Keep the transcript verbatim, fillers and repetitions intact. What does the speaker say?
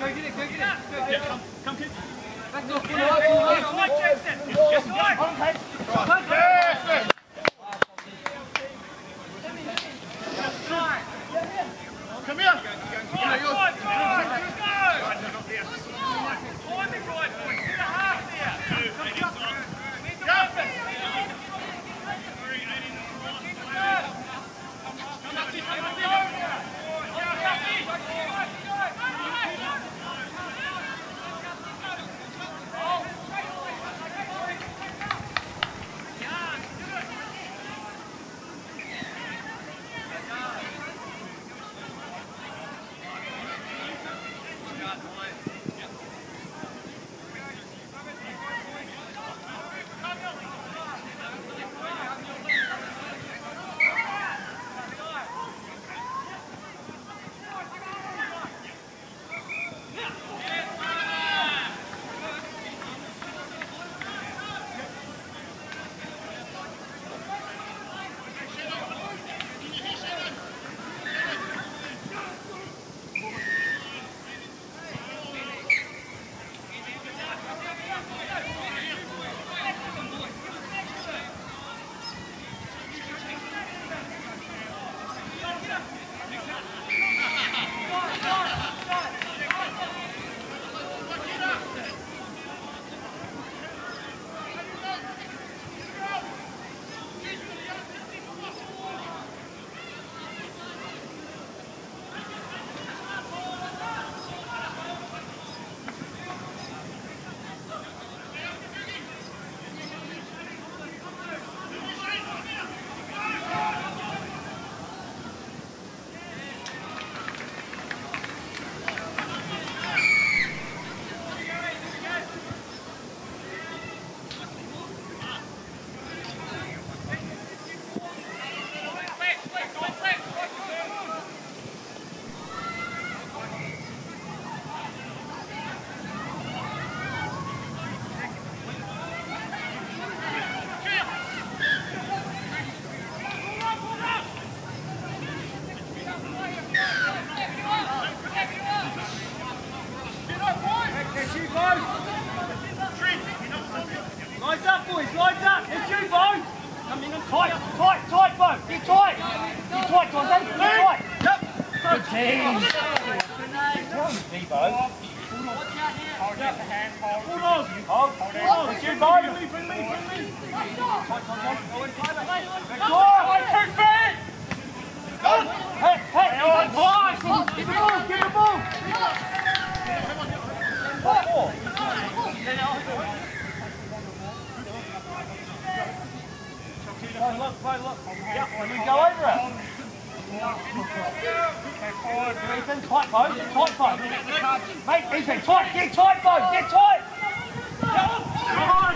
get it, go get it. Yeah, come, come, kids. Back off, full hard, full hard. Yes, yes. Yes. Come here. Yeah, yours. Lines up, boys, lines up. It's you, Bo. Come in and tight, tight, tight, Bo. Get tight. Get tight, Dante. Get tight. Yep. Good team. What's me, Bo? Hold out the hand, hold. Hold on. Hold. Hold on. It's you, Bo. Bring me, bring me, bring me. Tight, tight, tight. Go in tighter. Go on. Two feet. Go. Hey, hey. Get the ball. Get the ball. Get the ball. What for? Go look, go look. Yeah, when we go over it. Ethan, tight, Bo. Tight, Bo. Mate, Ethan, tight. Get tight, Bo. Get tight.